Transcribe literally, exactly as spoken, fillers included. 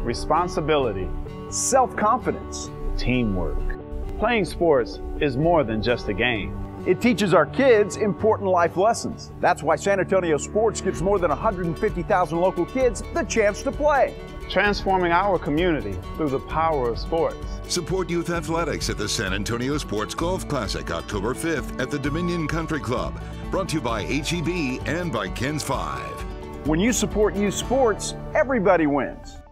responsibility, self-confidence, teamwork. Playing sports is more than just a game. It teaches our kids important life lessons. That's why San Antonio Sports gives more than one hundred fifty thousand local kids the chance to play. Transforming our community through the power of sports. Support youth athletics at the San Antonio Sports Golf Classic October fifth at the Dominion Country Club. Brought to you by H E B and by KENS five. When you support youth sports, everybody wins.